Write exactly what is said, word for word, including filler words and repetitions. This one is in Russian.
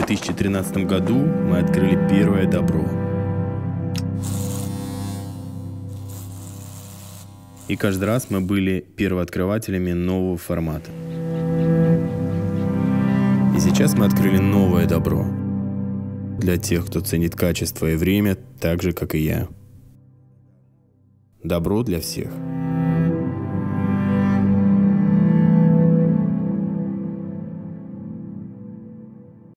тысячи тринадцатом году мы открыли первое добро. И каждый раз мы были первооткрывателями нового формата. И сейчас мы открыли новое добро. Для тех, кто ценит качество и время так же, как и я. Добро для всех.